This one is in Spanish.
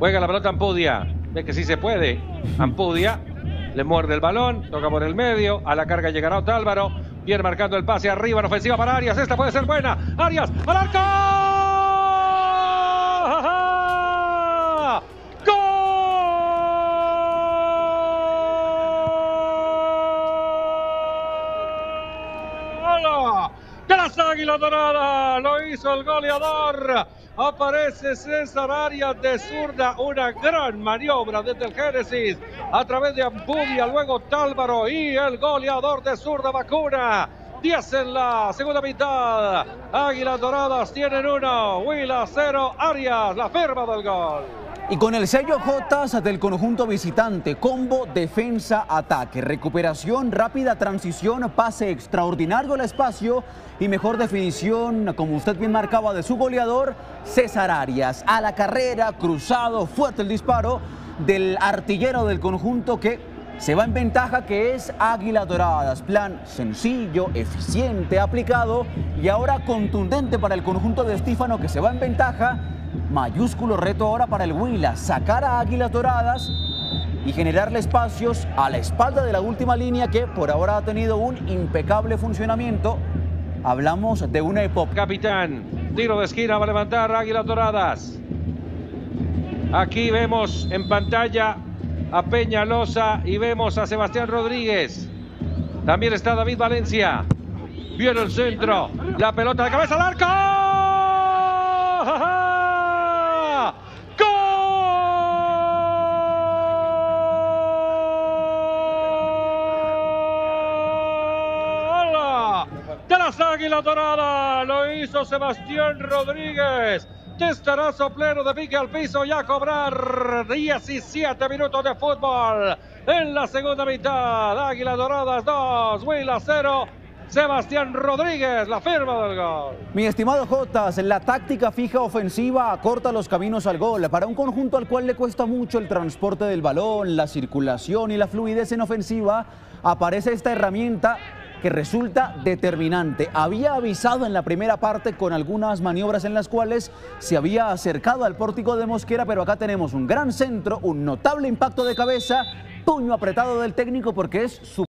Juega la pelota Ampudia. Ve que sí se puede. Ampudia le muerde el balón, toca por el medio. A la carga llegará Otálvaro. Viene marcando el pase arriba en ofensiva para Arias. Esta puede ser buena. Arias al arco. De las Águilas Doradas, lo hizo el goleador. Aparece César Arias de zurda, una gran maniobra desde el Génesis a través de Ampudia, luego Otálvaro y el goleador de zurda vacuna. 10 en la segunda mitad. Águilas Doradas tienen 1, Huila 0, Arias la firma del gol. Y con el sello J del conjunto visitante, combo, defensa, ataque, recuperación, rápida transición, pase extraordinario al espacio y mejor definición, como usted bien marcaba, de su goleador, César Arias. A la carrera, cruzado, fuerte el disparo del artillero del conjunto que se va en ventaja, que es Águilas Doradas. Plan sencillo, eficiente, aplicado y ahora contundente para el conjunto de Estífano, que se va en ventaja. Mayúsculo reto ahora para el Huila, sacar a Águilas Doradas y generarle espacios a la espalda de la última línea, que por ahora ha tenido un impecable funcionamiento. Hablamos de una época. Capitán, tiro de esquina, va a levantar Águilas Doradas. Aquí vemos en pantalla a Peñalosa y vemos a Sebastián Rodríguez. También está David Valencia. Viene el centro, la pelota de cabeza al arco. De las Águilas Doradas, lo hizo Sebastián Rodríguez. Testarazo pleno de pique al piso y a cobrar. 17 minutos de fútbol en la segunda mitad. Águilas Doradas 2, Huila 0. Sebastián Rodríguez, la firma del gol. Mi estimado Jotas, la táctica fija ofensiva acorta los caminos al gol. Para un conjunto al cual le cuesta mucho el transporte del balón, la circulación y la fluidez en ofensiva, aparece esta herramienta que resulta determinante. Había avisado en la primera parte con algunas maniobras en las cuales se había acercado al pórtico de Mosquera, pero acá tenemos un gran centro, un notable impacto de cabeza, puño apretado del técnico porque es su